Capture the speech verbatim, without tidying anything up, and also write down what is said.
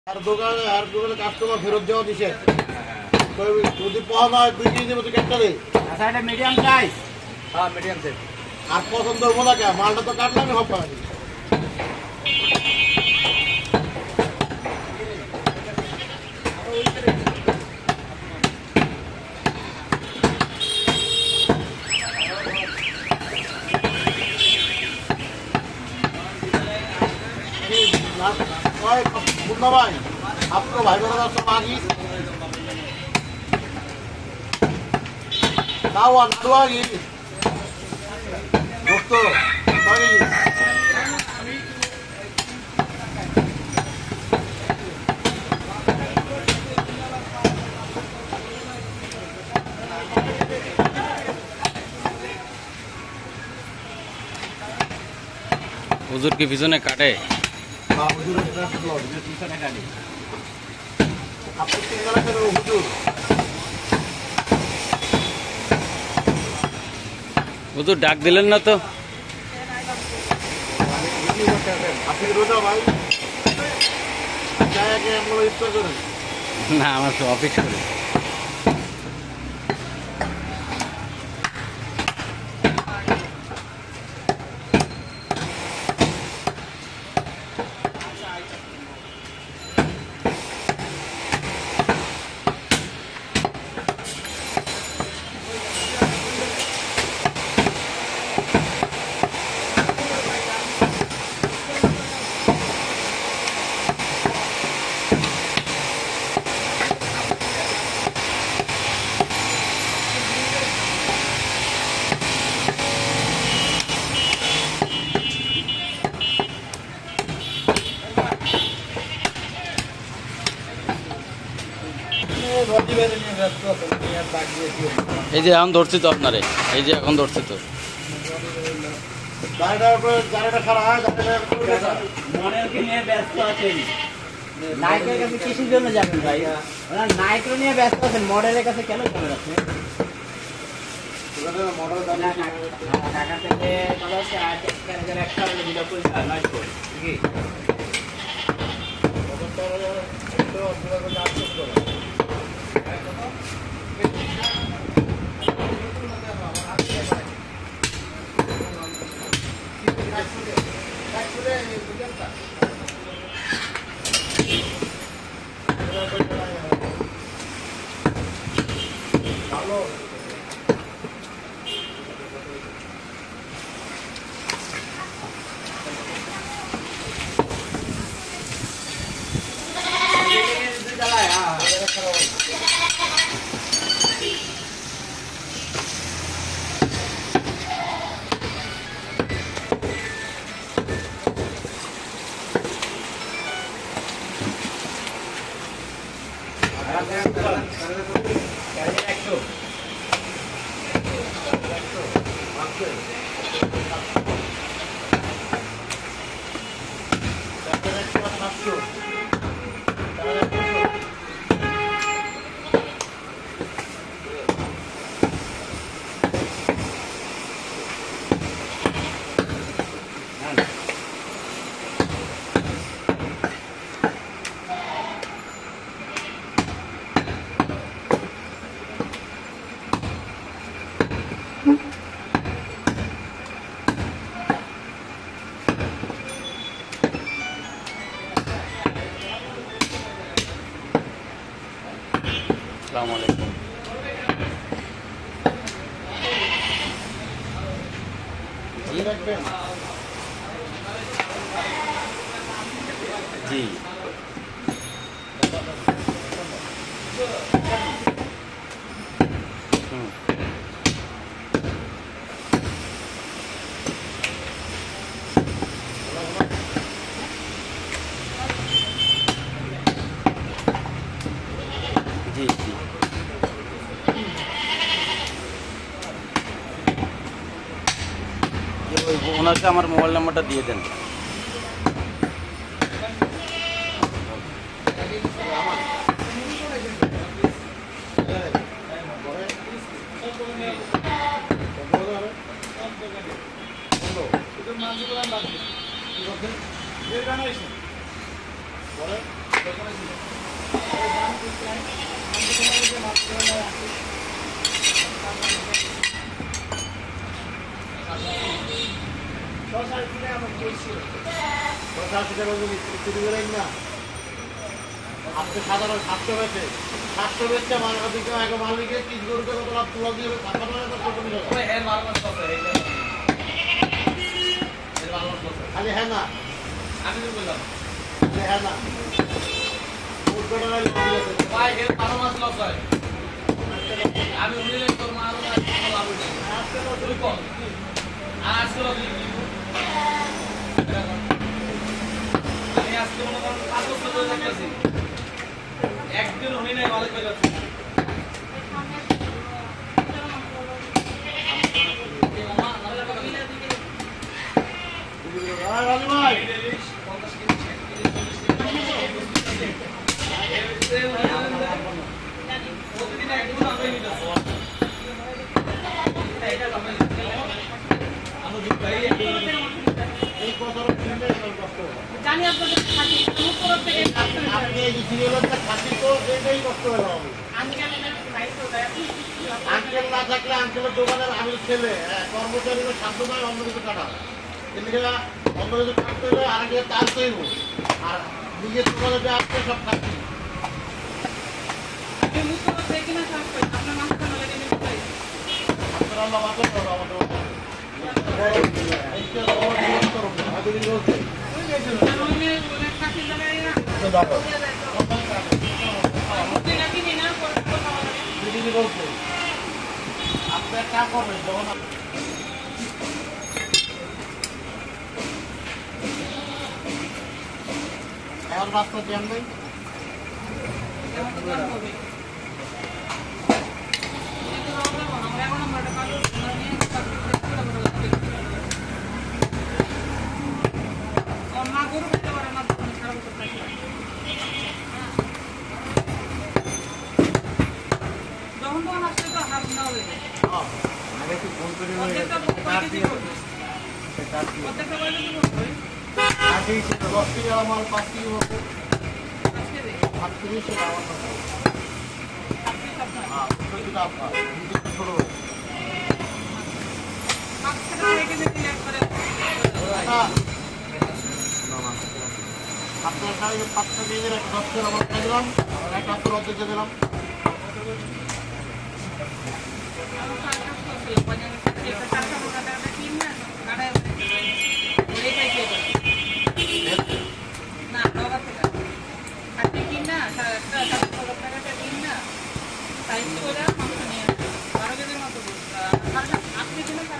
আর দোকানে আর দোকানে কাস্টমার ফেরত দেওয়া দিছে যদি পাওয়া না হয় দুই কেজি দেবো তো একটা দেয়। আচ্ছা এটা মিডিয়াম সাইজ। হ্যাঁ মিডিয়াম সাইজ। আর পছন্দ হবো না কে মালটা তো কাটলামই হবে না। मुन्ना भाई आपको भाई बड़ा सब आ गई नाव नाव आ गई दोस्तों आ गई हुजूर के पिछने काटे हुजूर डाक दिलेन ना तो ना हमारे ऑफिस करे এই যে এখন ধরছি তো আপনারে এই যে এখন ধরছি তো নায়কের কাছে কিসের জন্য যাবেন ভাই? নায়ক নিয়ে ব্যস্ত আছেন, মডেলের কাছে কেন চলে যাচ্ছে? ঢাকা থেকে একটা ভিডিও করে কি अस्सलामुअलैकुम जी जी जी ওনাকে আমার মোবাইল নাম্বারটা দিয়ে দেন। পরে আপনি সাধারণ সাতশো বেচে সাতশো বেচছে মালিকে তিন গরুকে কত লাভ তুলা দিয়ে খালি হ্যাঁ না আমি তো বললাম হ্যাঁ না আমি উনিলে তোর মা আলো লাভ হইছে তুই কর আর আজকে আমি আজকে মনে করেন পাঁচ বছর ধরে দেখতেছি একদিন হই নাই মালিক হয়ে যাচ্ছে রাজু ভাই প্রতিদিন একদিন আমি নিতেছি আমি দুটাই এই কথাটা শুনলে কষ্ট জানি আপনাদের খাতি আমার তরফ থেকে আপনি এই সিরিয়ালটা খাতি তো এটাই কষ্ট হলো আঙ্কেল ভাইসো দেয় আঙ্কেল না থাকলে আঙ্কেলের দোকানের আমি ছেলে কর্মচারীরা সাধ্য নয় অন্য কিছু কাটা এদিকে অন্য কিছু কাটতে হলে আরেকদিকে টানতেই হোক আর নিজের দোকানে যে আসছে সব খাচ্ছি আপনি মুখ তরফ থেকে না সব কই আপনার মাছ খানো লাগে আমি কই আপনারা আল্লাহ বাঁচান করো আমাদের এইটা বড় জীবন করো আগে দিন বলছে আমি ওনে খাতি লাগাই না মুখে নাকি না করে কথা বলে দিদি বলছে আপনি এক কাজ করবেন যখন এখন রাস্তা জ্যাম নেই মা গরু খেতে পারে না সারা বছর থাকে যখন তখন আসলে তো হাত না হবে আগে একটু ফোন করে প্রত্যেকটা প্রত্যেকটা প্রত্যেকটা বলে দিব আগে দশ কেজি আমার পাঁচ কেজি মতো আজকে দে সাত কেজি সেটা আমার কথা আপনি সব না হ্যাঁ সেটা আপনার নিজের ছোট পাঁচ থেকে রেখে দিলে একবারে আপনার কাছে পাঁচটা কেজির একটা দশ কেজি আমার খাই দিলাম আর একটা আপনার অর্ধেক দিয়ে দিলাম আমি কাজ করছিলাম বাজারে একটা টাকা টাকা কিন না কাটায় এটাই কে করে না বাবা থেকে আপনি কিন না একটা টাকাটা কিন না সাইজ করে মাংস নিয়ে বারো কেজির মতো আপনি কিনে